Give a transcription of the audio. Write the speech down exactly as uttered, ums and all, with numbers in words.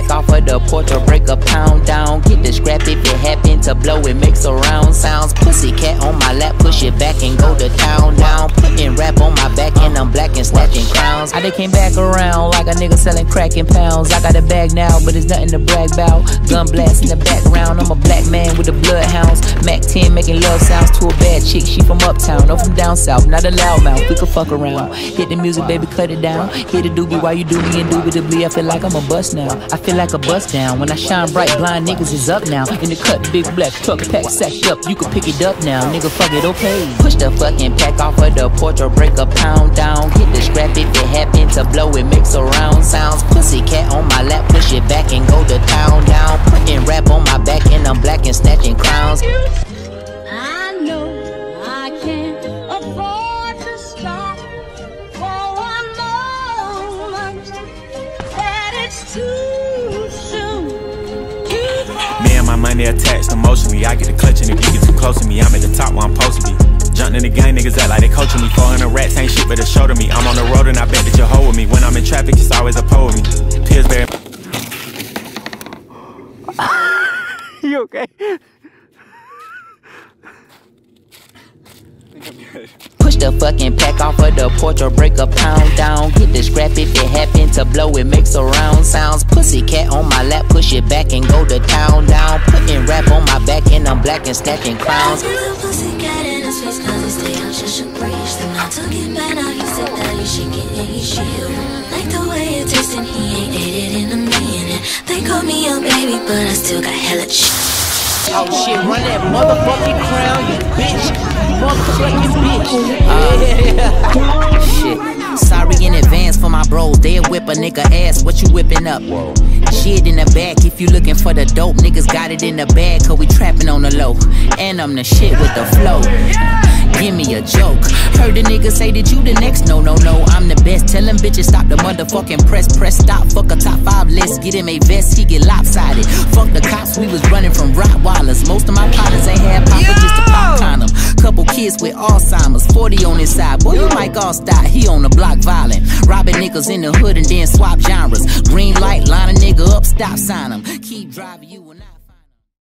pack off of the porch or break a pound down. Get the scrap if it happen to blow, it makes a round sounds. Pussy cat on my lap, push it back and go to town down. Putting rap on my back and I'm black and snatching crowns. I they came back around like a nigga selling crack in pounds. I got a bag now, but it's nothing to brag about. Gun blast in the background, I'm a black man with the bloodhounds. Mac ten making love sounds to a bad chick, she from uptown, no from down south, not a loudmouth, we could fuck around. Hit the music, baby, cut it down. Hit the doobie while you do me indubitably. I feel like I'm a bust now, I feel like a bust down. When I shine bright, blind niggas is up now. In the cut, big black truck, pack sacked up, you can pick it up now. Nigga, fuck it, okay. Push the fucking pack off of the porch or break a pound down. Hit the scrap if it happen to blow, it makes a round sounds. Pussy cat on my lap, push it back and go to town down. Putting rap on my back and I'm black and snatching crowns. I know I can't afford to stop for one moment, that it's too soon. Me and my money attached emotionally. I get a clutch and if you get too close to me, I'm at the top where I'm supposed to be. Jumping in the gang, niggas act like they coaching me. four hundred rats ain't shit but a show to me. I'm on the road and I bet that you'll hold with me. When I'm in traffic, it's always a pole with me. Pillsbury. You okay? Push the fucking pack off of the porch or break a pound down. Hit the scrap if it happen to blow, it makes a round sounds. Pussy cat on my lap, push it back and go to town down. Putting rap on my back and I'm black and stacking crowns. Pussy cat in his face cause he stay on just a breeze. Then I took it back, now he said that he shake it and he shield. Like the way it tastes and he ain't ate it in a minute. They call me young baby but I still got hella shit. Oh shit, run that motherfucking crown, you bitch. You motherfucking bitch. Uh, shit. Sorry in advance for my bros. They'll whip a nigga ass. What you whipping up? Shit in the back. If you looking for the dope, niggas got it in the bag. Cause we trapping on the low. And I'm the shit with the flow. Give me a joke. Heard the nigga say that you the next. No, no, no, I'm the best. Tell them bitches stop the motherfucking press. Press stop, fuck a top five list. Get him a vest, he get lopsided. Fuck the cops, we was running from Rottweilers. Most of my partners ain't had papa, just a pop condom. Couple kids with Alzheimer's, forty on his side. Boy, you might all stop, he on the block violent. Robbing niggas in the hood and then swap genres. Green light, line a nigga up, stop sign him. Keep driving you and I.